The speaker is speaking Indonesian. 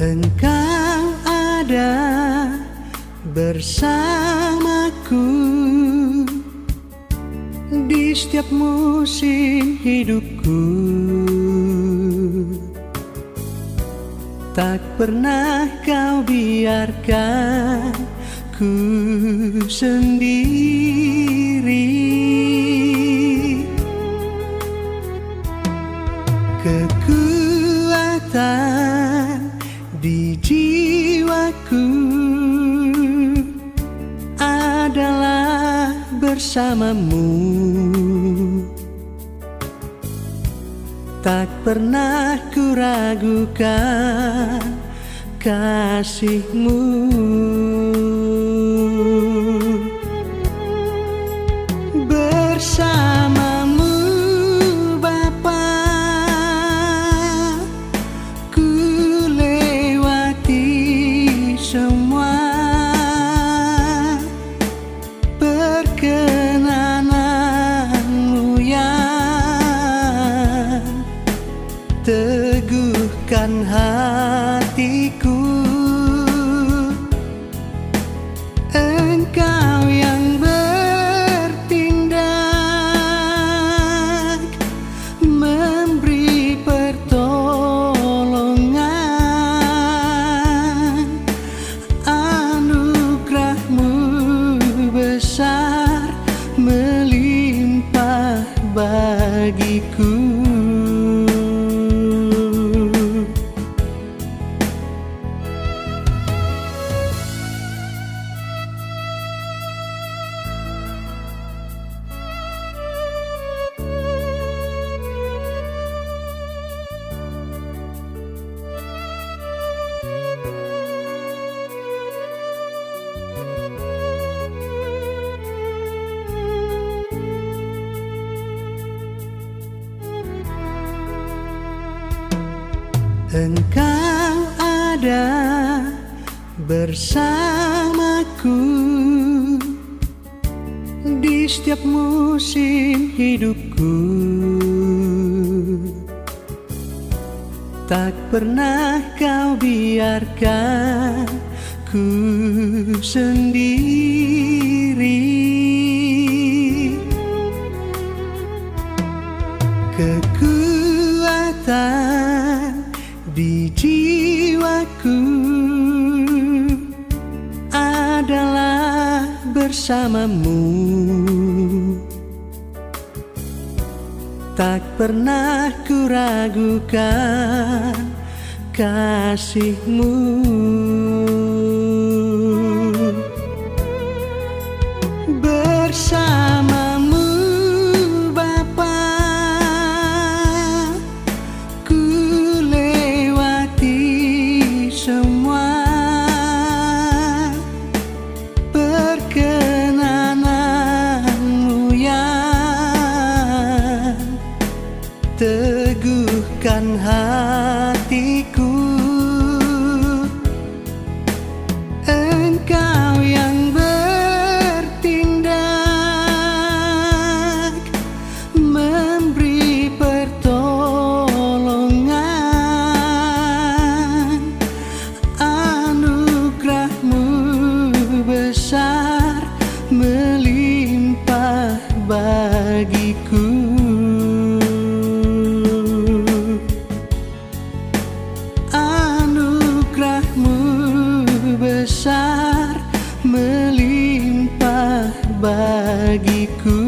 Engkau ada bersamaku di setiap musim hidupku. Tak pernah kau biarkan ku sendiri. Kekuatan di jiwaku adalah bersamamu. Tak pernah ku ragukan kasihmu. Bersamamu Bapa, ku lewati semua perkenananmu yang teguhkan hatiku. Engkau yang bertindak, memberi pertolongan. Anugerahmu besar melimpah bagiku. Engkau ada bersamaku di setiap musim hidupku. Tak pernah kau biarkan ku sendiri. Kekuatan di jiwaku adalah bersamamu. Tak pernah ku ragukan kasihmu. Bersamamu Bapa, ku lewati semua perkenananmu yang teguhkan hatiku. Engkau yang bertindak, memberi pertolongan. Anugerahmu besar melimpah bagiku. Anugerahmu besar melimpah bagiku.